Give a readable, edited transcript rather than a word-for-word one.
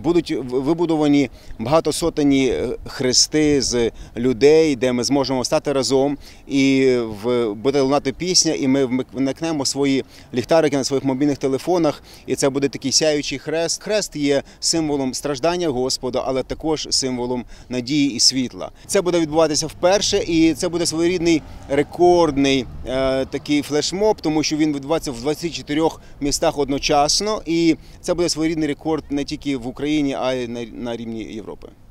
Будуть вибудовані багатосотенні хрести з людей, де ми зможемо стати разом і буде лунати пісня, і ми вмикнемо свої ліхтарики на своїх мобільних телефонах, і це буде такий сяючий хрест. Хрест є символом страждання Господа, але також символом надії і світла. Це буде відбуватися вперше, і це буде своєрідний рекордний такий флешмоб, тому що він відбувається в 24 містах одночасно, і це буде своєрідний рекорд не тільки в Україні, а й на рівні Європи.